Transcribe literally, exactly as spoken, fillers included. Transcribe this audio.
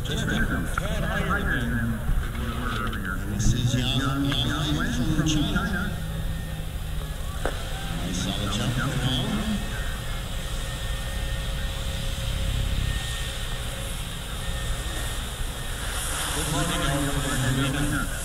Ted Ironman. This is Yang Yang Wen from China. Nice solid jump from Hong. Good morning, everyone.